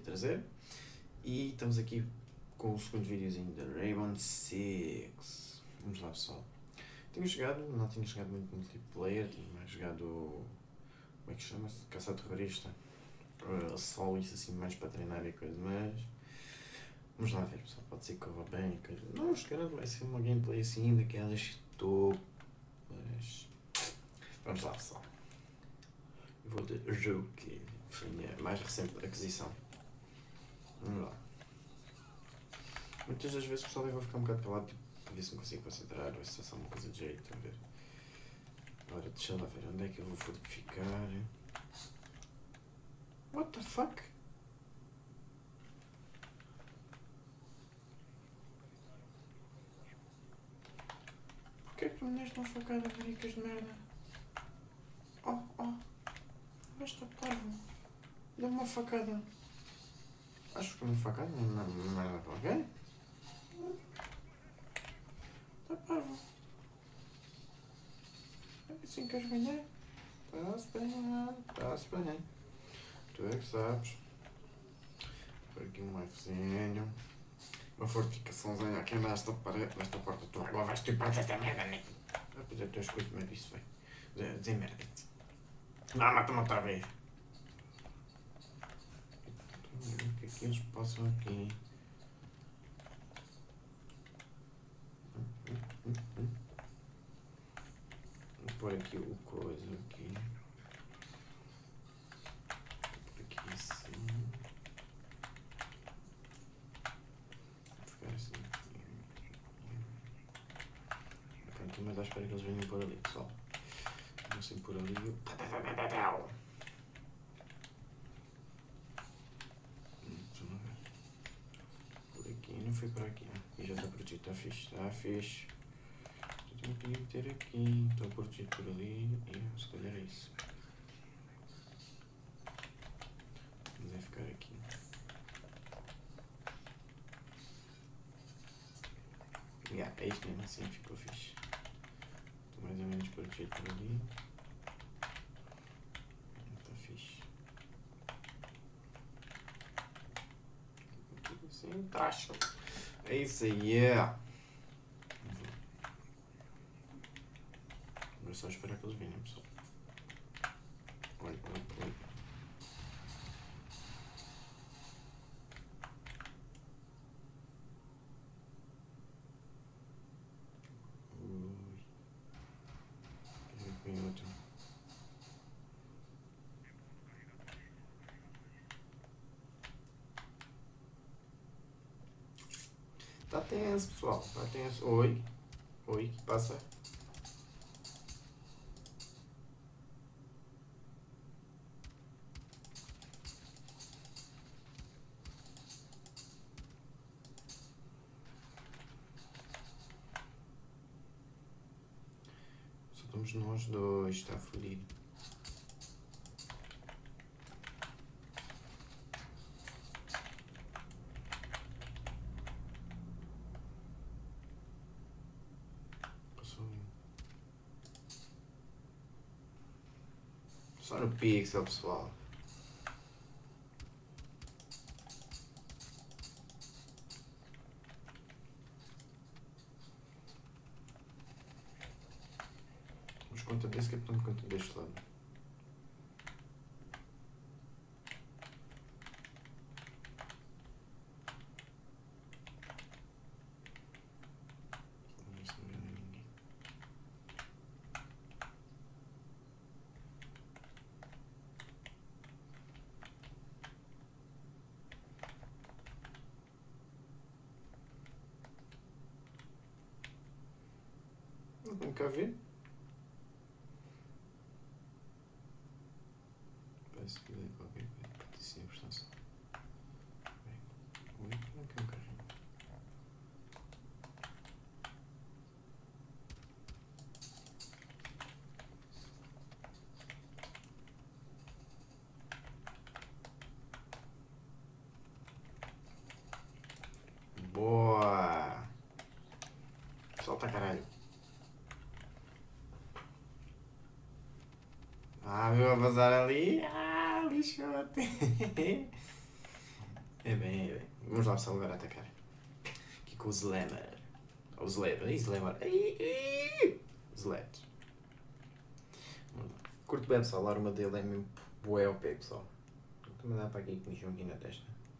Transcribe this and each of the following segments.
trazer. E estamos aqui com o segundo videozinho da Rainbow Six. Vamos lá, pessoal. Não tinha jogado muito multiplayer, tinha mais jogado, como é que chama-se? Caça-terrorista. Só isso assim mais para treinar e coisa, mas vamos lá ver, pessoal. Pode ser que corra bem. Não, se calhar vai ser uma gameplay assim daquelas topas. Vamos lá, pessoal. Eu vou de jogo, que foi a minha mais recente aquisição. Vamos lá. Muitas das vezes, pessoal, eu vou ficar um bocado calado, tipo, para ver se me consigo concentrar, ou se é só uma coisa de jeito, a ver. Agora, deixa lá ver onde é que eu vou fortificar. What the fuck? Porquê que tu me deste uma facada, maricas de merda? Oh, esta parvo. Deu-me uma facada. Acho que uma facada não é nada para alguém. Está parvo. É assim que eu ganhei. Está-se bem. Tu é que sabes. Por aqui um Fzinho. Uma fortificaçãozinha aqui nesta parede, nesta porta. Tu agora vais tu para esta merda, né? Pois é, tu és coisa, mas isso foi. Dizer merda-te. Não, mata-me outra vez. O que é que eles passam aqui? Vou pôr aqui o coisa aqui. Por aqui assim. Vou ficar assim. Pronto, mas à espera que eles venham por ali, pessoal. Vão assim por ali. Por aqui, não foi para aqui. E já está protegido, está fixe, está fixe. Eu tenho que meter aqui, estou protegido por ali e se calhar é isso. Vamos ficar aqui. É isto mesmo, assim ficou fixe. Estou mais ou menos protegido por ali. Está fixe. Tudo assim, taxa. É isso aí, Agora é só esperar que eles venham, pessoal. Oi. Vem outro. Tá tenso, pessoal. Tá tenso. Oi, que passa? Só estamos nós dois, está fodido. Só no pixel, pessoal. Vamos conta desse que é para conta deste lado. Nunca vi. Parece que é qualquer coisa. Pode ser a prestação. Ui, como é que é um carrinho? Boa! Solta, caralho. Viu a vazar ali? Lixote. Vamos lá pessoal agora atacar. Aqui com o Slammer. Ou Slammer. Slammer. Sledge. Curto bem pessoal, a arma dele é mesmo bué OP pessoal. Vou mandar para aqui com mijão aqui na testa.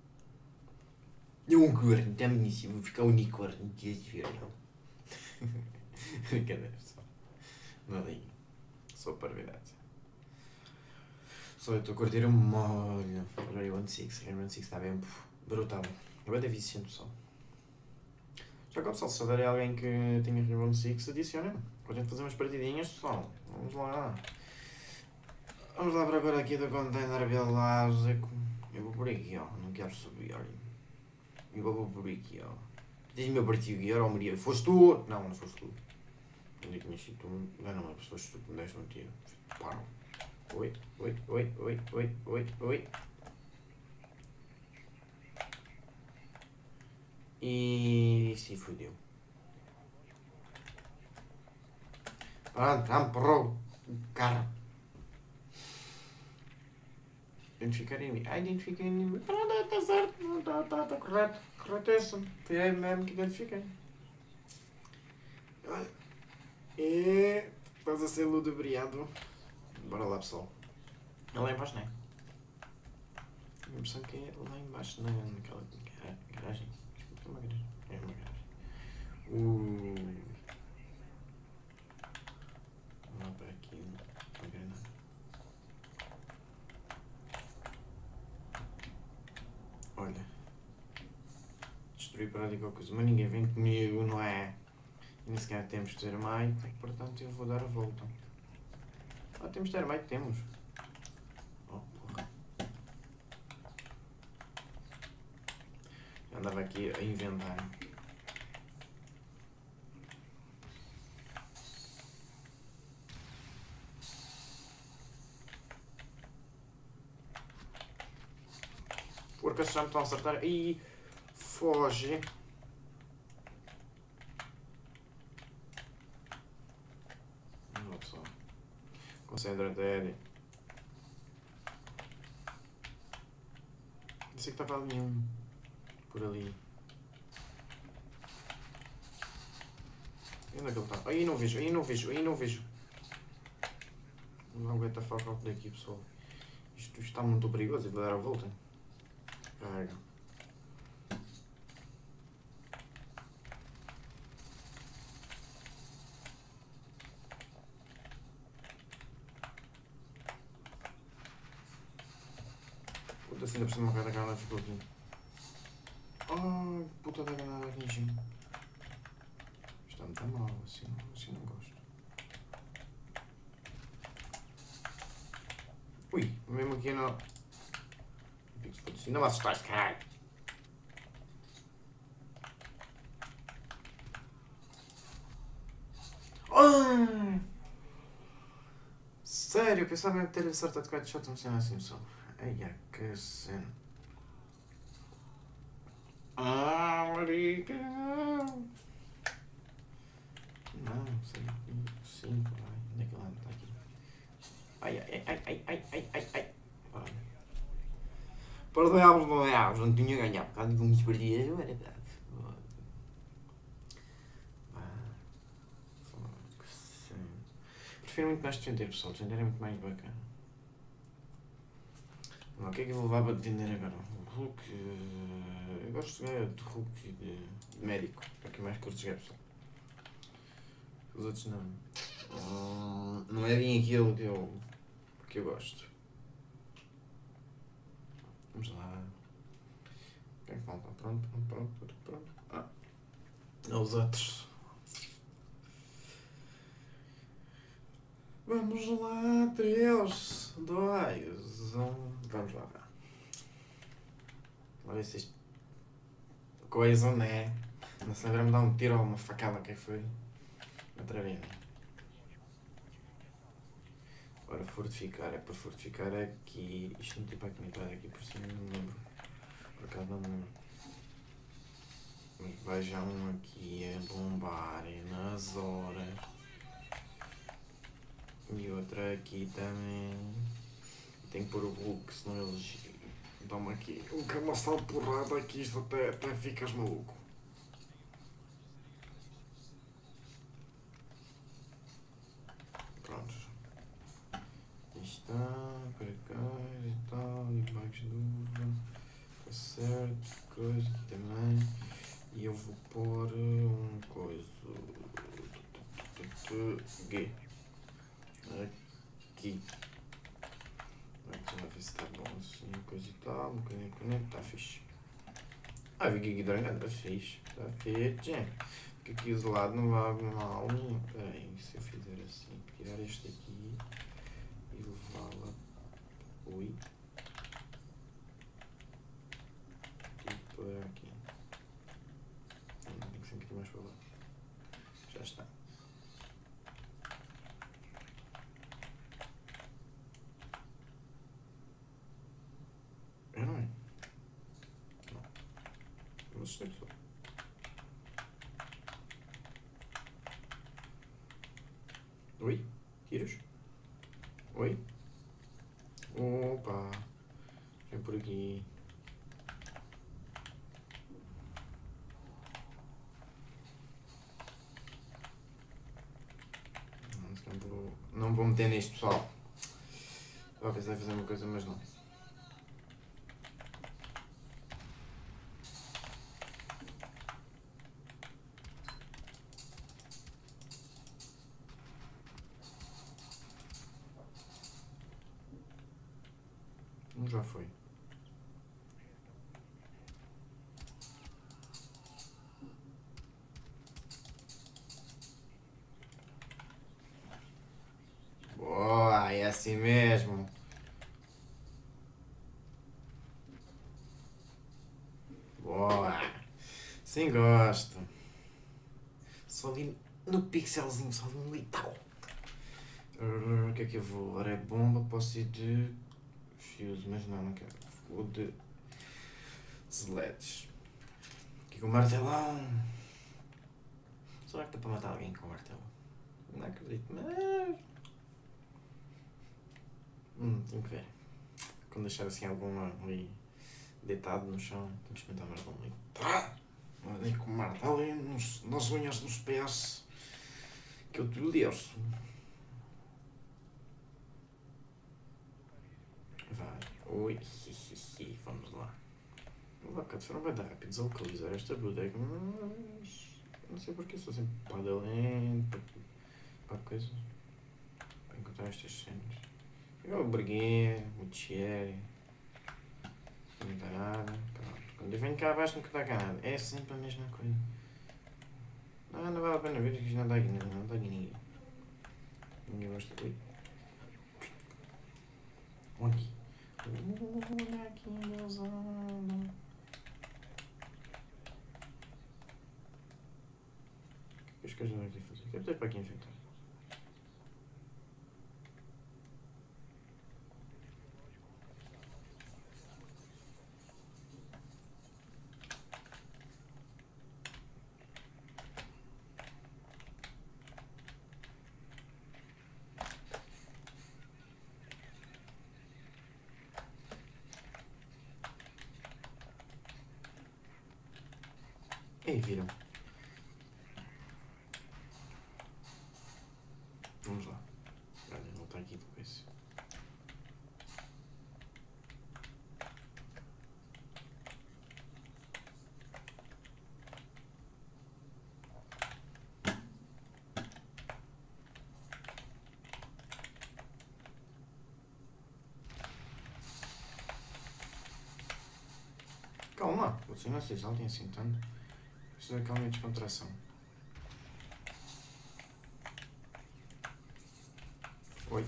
É um unicórnio, está-me vou ficar unicórnio de velho. Brincadeira pessoal. Não ligue. Só parvidade. Só eu estou a curtir um molho. Rainbow Six. Rainbow Six está bem brutal. É bem viciante pessoal. Já que pessoal, se souberem alguém que tenha Rainbow Six, adicionem. Podem fazer umas partidinhas pessoal. Vamos lá. Vamos lá para agora aqui do container biológico. Eu vou por aqui, ó. Não quero subir, olha. Eu vou por aqui, ó. Diz-me a partir de agora, ó Maria. Foste tu? Não, não foste tu. Onde é que tinhas sido tu? Não, mas foste tu que me deste um tiro. Paro. Oi. E se fodeu. Pronto, vamos para o carro. Identificar inimigo. Identifiquei inimigo. Pronto, está certo. Está correto. Corretíssimo. Foi aí mesmo que identifiquei. E estás a ser ludibriado. Bora lá pessoal. É lá embaixo, não é? A impressão que é lá embaixo naquela garagem. Desculpa, é uma garagem. É uma garagem. Vamos lá para aqui. Uma granada. Olha. Destruir prédio qualquer coisa. Mas ninguém vem comigo, não é? Nem sequer temos termite. Portanto eu vou dar a volta. Temos termite, temos. Oh, porra. Eu andava aqui a inventar. Porque já me estão a acertar. Ih, foge. Não, pessoal. Concentra-te. Disse que estava ali um. Por ali. E onde é que ele está? Aí não vejo. Não aguenta focar daqui, pessoal. Isto está muito perigoso. Vou dar a volta. Carrega. Puta, se ainda por cima a granada ficou aqui. Ai, puta da granada atingiu. Está muito mal, assim não gosto. Ui, mesmo aqui não. Não me assustaste, caralho. Sério, eu pensava em ter acertado com a shot, não sei assim só. Eia, que cena. Marica. Não, sei. Sim, vai. Onde é que ela está aqui? Ai. Perdemos, não tinha ganhado. Por causa de uns partidas, não era verdade. Prefiro muito mais defender, pessoal. Defender é muito mais bacana. O que é que eu vou levar para defender agora? O Hulk. Eu gosto de jogar de Hulk de médico. É o que mais curto jogar, pessoal. Os outros não. Não é bem aquilo que eu gosto. Vamos lá. O que é que falta? Pronto. Os outros. Vamos lá, 3, 2, 1. Vamos lá. Olha se isto. Coisa, né? Não se lembra-me dar um tiro ou uma facada, que foi? Outra vez, né? Ora, fortificar. É para fortificar aqui. Isto não tem para conectar aqui por cima, não me lembro. Por acaso não me lembro. Mas vejam aqui a bombar nas horas. E outra aqui também. Tem que pôr o Hulk, senão eles Toma aqui. Um camaçal porrada aqui, isto até ficas maluco. Prontos. Isto está para cá e tal, e baixo de uva. Está certo, coisa aqui também. E eu vou pôr um coisa. G. Aqui. Aqui já ver se está bom assim, coisa e tal, um bocadinho de caneta, está fixe. Ah, vi que aqui está fixe, está feito, porque aqui o lado não vai mal nenhum. Peraí, se eu fizer assim, tirar este aqui e levá-la. Ui. E por aqui. Tem que ser um bocadinho mais para lá. Já está. Eu não é? Não. Eu assustei só. Oi? Tiros? Oi? Opa! Vem por aqui. Não vou meter nisto, pessoal. Estava a pensar em fazer uma coisa, mas não. Já foi. Boa, é assim mesmo. Boa. Sim, gosto. Só ali no pixelzinho, só ali no e tal. O que é que eu vou? Agora é bomba, posso ir de fuse, mas não quero. Vou de sleds. Aqui com o martelão. Será que dá para matar alguém com o martelo? Não acredito, mas... tenho que ver. Quando deixar assim algum ali deitado no chão, tenho que experimentar mais um ali. Tá! Ali com o martelo ali nas unhas dos pés. Que eu te liço. Vai. Ui, vamos lá. Lá cá de forma vai dar rápido desalcoolizar esta bodega, mas... Não sei porque sou sempre para lento, para coisa. Para encontrar estas cenas. Eu briguei, muito cheiro. Não dá nada. Pronto. Quando eu venho cá abaixo nunca dá cá nada. É sempre a mesma coisa. Não vale a pena ver que isto não dá aqui, não dá aqui ninguém. Ninguém gosta de... Onde? Olha aqui, meusada. O que é que eu estou aqui a fazer? Deve ter para aqui enfrentar. Ei, viram? Vamos lá. Olha, ele está aqui depois. Calma, vocês não se exaltem assim tanto. Preciso de calma e descontração. Oi.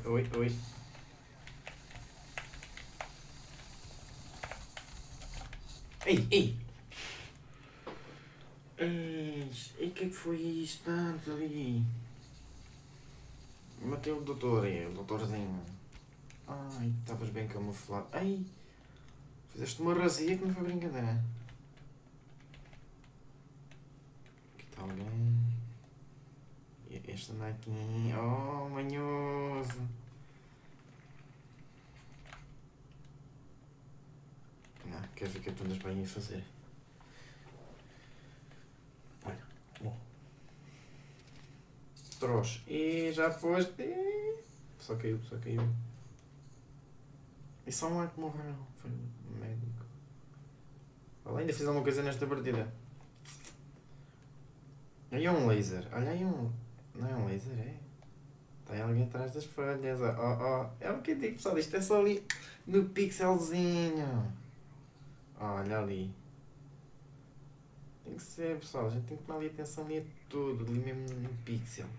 Ei! O que é que foi isto tanto ali? Matei o doutor aí, o doutorzinho. Ai, estavas bem camuflado. Ai, fizeste uma razia que não foi brincadeira. Aqui está alguém. E este anda aqui. Oh, manhoso. Quer ver o que é que tu andas para aí a fazer? Olha, bom. Trouxe. E já foste. Só caiu. E só um ar que morreu. Foi um médico. Olha, ainda fiz alguma coisa nesta partida. Aí é um laser. Olha aí um. Não é um laser, é? Está aí alguém atrás das folhas. É o que eu digo, pessoal. Isto é só ali no pixelzinho. Olha ali. Tem que ser, pessoal. A gente tem que tomar ali atenção ali a tudo. Ali mesmo no pixel.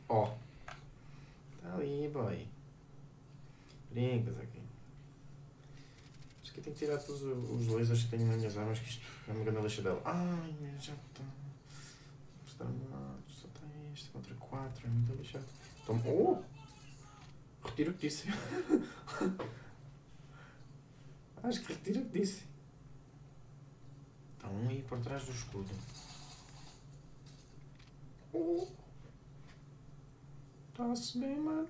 Está ali, boy. Brincas aqui. Acho que eu tenho que tirar todos os lasers que tenho nas minhas armas. Que isto é uma grande lixadela. Ai, já está. Só está este contra 4. É muito lixado. Então, retiro o que disse. Acho que retiro o que disse. Está um aí por trás do escudo. Está-se bem, mano.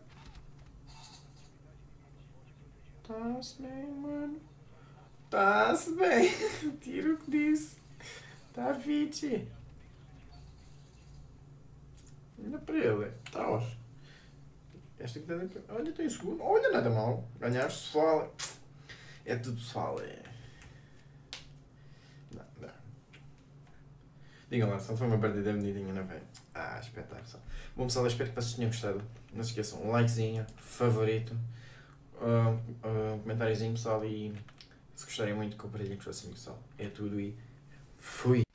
Está-se bem. Retiro o que disse. Está fixe. Olha para ele. Está hoje. Esta aqui está. Olha, estou em segundo. Olha, nada mal. Ganhaste, pessoal. É tudo, pessoal. Não. Digam lá, só foi uma partida bonita, não foi? Espetáculo. Bom, pessoal, espero que vocês tenham gostado. Não se esqueçam, um likezinho, favorito, comentáriozinho, pessoal, e se gostarem muito, compartilhem com os assim, pessoal. É tudo e fui!